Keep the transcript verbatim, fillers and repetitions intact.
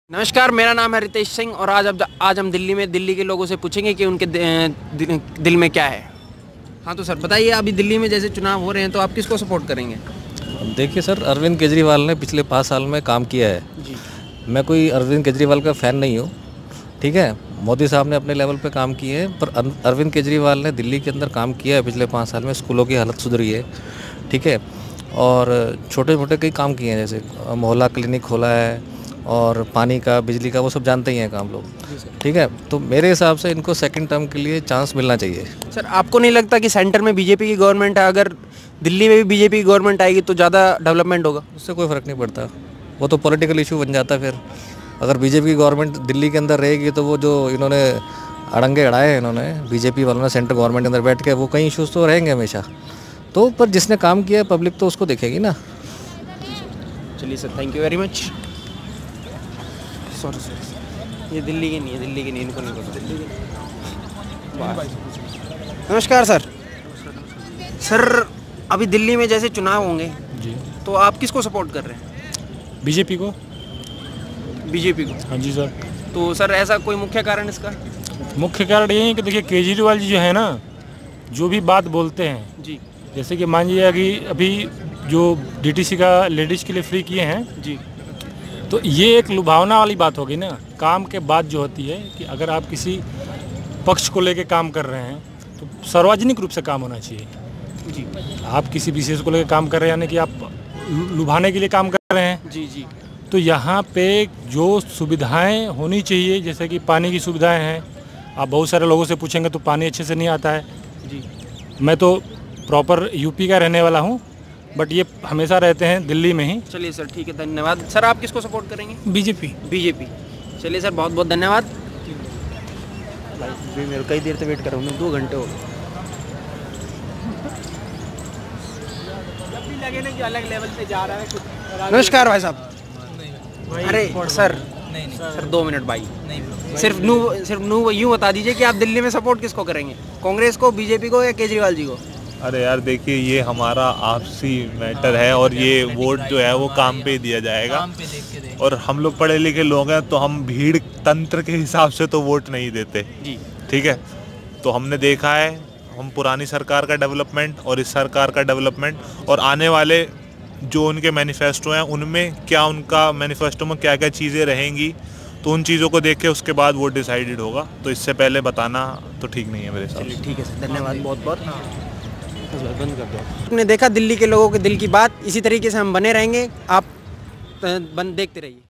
नमस्कार, मेरा नाम है रितेश सिंह और आज अब आज हम दिल्ली में दिल्ली के लोगों से पूछेंगे कि उनके दिल, दिल में क्या है। हाँ तो सर बताइए, अभी दिल्ली में जैसे चुनाव हो रहे हैं तो आप किसको सपोर्ट करेंगे? देखिए सर, अरविंद केजरीवाल ने पिछले पाँच साल में काम किया है जी। मैं कोई अरविंद केजरीवाल का फ़ैन नहीं हूँ, ठीक है। मोदी साहब ने अपने लेवल पे काम किए हैं, पर अरविंद केजरीवाल ने दिल्ली के अंदर काम किया है पिछले पाँच साल में। स्कूलों की हालत सुधरी है, ठीक है, और छोटे मोटे कई काम किए हैं, जैसे मोहल्ला क्लिनिक खोला है और पानी का, बिजली का, वो सब जानते ही हैं काम लोग, ठीक है। तो मेरे हिसाब से इनको सेकंड टर्म के लिए चांस मिलना चाहिए। सर आपको नहीं लगता कि सेंटर में बीजेपी की गवर्नमेंट है, अगर दिल्ली में भी बीजेपी की गवर्नमेंट आएगी तो ज़्यादा डेवलपमेंट होगा? उससे कोई फ़र्क नहीं पड़ता, वो तो पॉलिटिकल इशू बन जाता। फिर अगर बीजेपी की गवर्नमेंट दिल्ली के अंदर रहेगी तो वो जो इन्होंने अड़ंगे अड़ाए हैं इन्होंने, बीजेपी वालों ने सेंट्रल गवर्नमेंट के अंदर बैठ के, वो कई इशूज़ तो रहेंगे हमेशा। तो पर जिसने काम किया है पब्लिक तो उसको देखेगी ना। चलिए sir, thank you very much. Sorry sir, ये दिल्ली की नहीं है, दिल्ली की नहीं, इनको नहीं पता दिल्ली की। नमस्कार सर। सर अभी दिल्ली में जैसे चुनाव होंगे जी, तो आप किसको सपोर्ट कर रहे हैं? बीजेपी को। बीजेपी को? हाँ जी सर। तो सर ऐसा कोई मुख्य कारण इसका? मुख्य कारण ये है कि देखिए, केजरीवाल जी जो है ना, जो भी बात बोलते हैं जी, जैसे कि मान लीजिए कि अभी जो डीटीसी का लेडीज़ के लिए फ्री किए हैं जी, तो ये एक लुभावना वाली बात होगी ना। काम के बाद जो होती है कि अगर आप किसी पक्ष को लेके काम कर रहे हैं तो सार्वजनिक रूप से काम होना चाहिए जी। आप किसी विशेष को लेकर काम कर रहे हैं, यानी कि आप लुभाने के लिए काम कर रहे हैं जी जी। तो यहाँ पे जो सुविधाएं होनी चाहिए, जैसे कि पानी की सुविधाएं हैं, आप बहुत सारे लोगों से पूछेंगे तो पानी अच्छे से नहीं आता है जी। मैं तो प्रॉपर यूपी का रहने वाला हूँ, बट ये हमेशा रहते हैं दिल्ली में ही। चलिए सर, ठीक है, धन्यवाद। सर आप किसको सपोर्ट करेंगे? बीजेपी। बीजेपी। चलिए सर, बहुत बहुत धन्यवाद। भाई मेरे कई देर से वेट कर रहा हूँ, दो घंटे हो गए। जब भी लगे ना कि अलग लेवल पे जा रहा है। नमस्कार भाई साहब। अरे सर नहीं, सर दो मिनट भाई, नहीं, सिर्फ नू सिर्फ नू यूँ बता दीजिए कि आप दिल्ली में सपोर्ट किसको करेंगे? कांग्रेस को, बीजेपी को या केजरीवाल जी को? अरे यार देखिए, ये हमारा आपसी मैटर है और ये वोट जो है वो काम पे ही दिया जाएगा। और हम लोग पढ़े लिखे लोग हैं तो हम भीड़ तंत्र के हिसाब से तो वोट नहीं देते जी, ठीक है। तो हमने देखा है, हम पुरानी सरकार का डेवलपमेंट और इस सरकार का डेवलपमेंट और आने वाले जो उनके मैनिफेस्टो हैं उनमें क्या, उनका मैनिफेस्टो में क्या क्या चीज़ें रहेंगी, तो उन चीज़ों को देख के उसके बाद वोट डिसाइडेड होगा। तो इससे पहले बताना तो ठीक नहीं है मेरे साथ। ठीक है सर, धन्यवाद बहुत बहुत। बंद कर दो। आपने देखा दिल्ली के लोगों के दिल की बात, इसी तरीके से हम बने रहेंगे। आप बंद देखते रहिए।